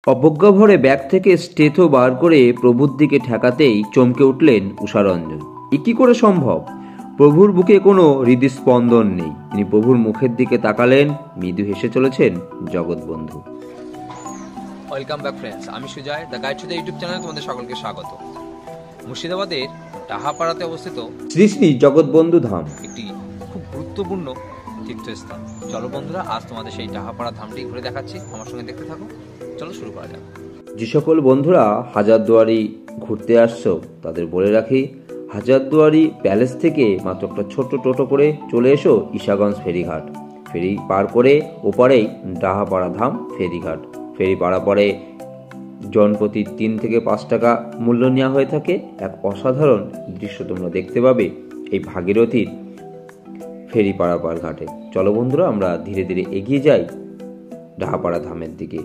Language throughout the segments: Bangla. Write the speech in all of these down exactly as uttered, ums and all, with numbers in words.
অবজ্ঞা ভরে ব্যাগ থেকে স্টেথো বার করে প্রভুর দিকে ঠেকাতেই চমকে উঠলেন উষারঞ্জন। এ কি করে সম্ভব? প্রভুর বুকে কোনো হৃদস্পন্দন নেই। তিনি প্রভুর মুখের দিকে তাকালেন, মৃদু হেসে চলেছেন জগৎবন্ধু। ওয়েলকাম ব্যাক ফ্রেন্ডস, আমি Sujoy, the guide to the YouTube চ্যানেলে তোমাদের সকলকে স্বাগত। মুর্শিদাবাদের ডাহাপাড়াতে অবস্থিত শ্রী শ্রী জগৎবন্ধু ধাম একটি খুব গুরুত্বপূর্ণ তীর্থস্থান। চলো বন্ধুরা, আজ তোমাদের সেই ডাহাপাড়া ধামটি ঘুরে দেখাচ্ছি, আমার সঙ্গে দেখতে থাকো। চলো শুরু করা যাক। যে সকল বন্ধুরা হাজারদুয়ারি ঘুরতে আসছো তাদের বলে রাখি, হাজারদুয়ারি প্যালেস থেকে মাত্র একটা ছোট্ট টোটো করে চলে এসো ঈশাগঞ্জ ফেরিঘাট। ফেরি পার করে ওপারেই ডাহাপাড়া ধাম ফেরিঘাট। ফেরি পারাপারে জনপ্রতি তিন থেকে পাঁচ টাকা মূল্য নেওয়া হয়ে থাকে। এক অসাধারণ দৃশ্য তোমরা দেখতে পাবে এই ভাগীরথীর ফেরি পারাপার ঘাটে। চলো বন্ধুরা, আমরা ধীরে ধীরে এগিয়ে যাই ডাহাপাড়া ধামের দিকে।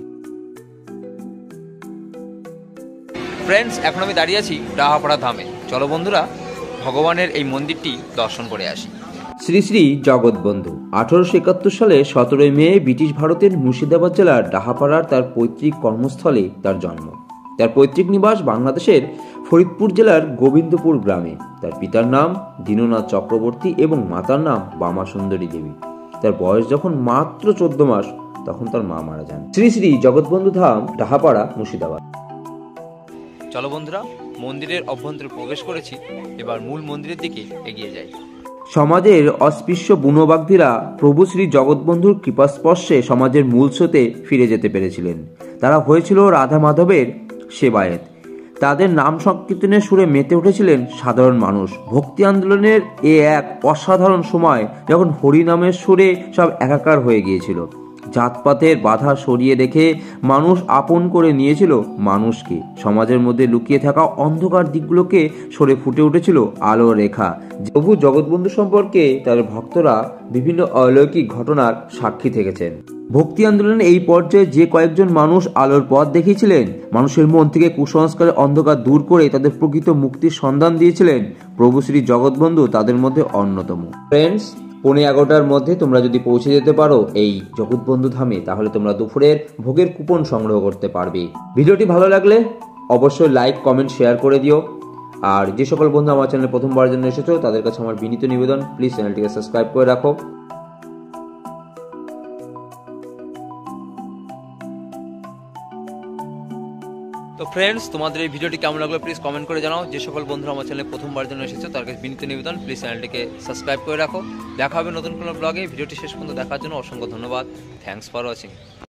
ফ্রেন্ডস, এখন আমি দাঁড়িয়ে আছি ডাহাপাড়া ধামে। চলো বন্ধুরা, ভগবানের এই মন্দিরটি দর্শন করে আসি। শ্রী শ্রী জগৎবন্ধু আঠারোশো একাত্তর সালে সতেরোই মে ব্রিটিশ ভারতের মুর্শিদাবাদ জেলার ডাহাপাড়ার তার পৈতৃক কর্মস্থলে তার জন্ম। তার পৈতৃক নিবাস বাংলাদেশের ফরিদপুর জেলার গোবিন্দপুর গ্রামে। তার পিতার নাম দীননাথ চক্রবর্তী এবং মাতার নাম বামা সুন্দরী দেবী। তার বয়স যখন মাত্র চোদ্দ মাস তখন তার মা মারা যান। শ্রী শ্রী জগৎবন্ধু ধাম, ডাহাপাড়া, মুর্শিদাবাদ। চলো বন্ধুরা, মন্দিরের অভ্যন্তরে প্রবেশ করেছি, এবার মূল মন্দিরের দিকে এগিয়ে যাই। সমাজের অস্পৃশ্য বুনোবাগধিরা প্রভু শ্রী জগৎবন্ধুর কৃপাস্পর্শে সমাজের মূল স্রোতে ফিরে যেতে পেরেছিলেন। তারা হয়েছিল রাধা মাধবের সেবায়েত। তাদের নাম সংকীর্তনের সুরে মেতে উঠেছিলেন সাধারণ মানুষ। ভক্তি আন্দোলনের এ এক অসাধারণ সময় যখন হরিনামের সুরে সব একাকার হয়ে গিয়েছিল। জাতপাতের বাধা সরিয়ে রেখে মানুষ আপন করে নিয়েছিল মানুষকে। সমাজের মধ্যে লুকিয়ে থাকা অন্ধকার দিকগুলোকে সরে ফুটে উঠেছিল আলো রেখা। প্রভু জগৎবন্ধু সম্পর্কে তার ভক্তরা বিভিন্ন অলৌকিক ঘটনার সাক্ষী থেকেছেন। ভক্তি আন্দোলনের এই পর্যায়ে যে কয়েকজন মানুষ আলোর পথ দেখিয়েছিলেন, মানুষের মন থেকে কুসংস্কারের অন্ধকার দূর করে তাদের প্রকৃত মুক্তির সন্ধান দিয়েছিলেন, প্রভু শ্রী জগৎবন্ধু তাদের মধ্যে অন্যতম। ফ্রেন্ডস, পৌনে এগারোটার মধ্যে তোমরা যদি পৌঁছে যেতে পারো এই জগৎবন্ধু ধামে, তাহলে তোমরা দুপুরের ভোগের কুপন সংগ্রহ করতে পারবে। ভিডিওটি ভালো লাগলে অবশ্যই লাইক, কমেন্ট, শেয়ার করে দিও। আর যে সকল বন্ধু আমার চ্যানেলে প্রথমবার জন্য এসেছো তাদের কাছে আমার বিনীত নিবেদন, প্লিজ চ্যানেলটিকে সাবস্ক্রাইব করে রাখো। তো ফ্রেন্ডস, তোমাদের এই ভিডিওটি কেমন লাগলো প্লিজ কমেন্ট করে জানাও। যে সকল বন্ধুরা আমার চ্যানেলে প্রথমবার জন্য এসেছো তার কাছে বিনীত নিবেদন, প্লিজ চ্যানেলটিকে সাবস্ক্রাইব করে রাখো। দেখা হবে নতুন কোনো ব্লগে। ভিডিওটি শেষ পর্যন্ত দেখার জন্য অসংখ্য ধন্যবাদ। Thanks for watching.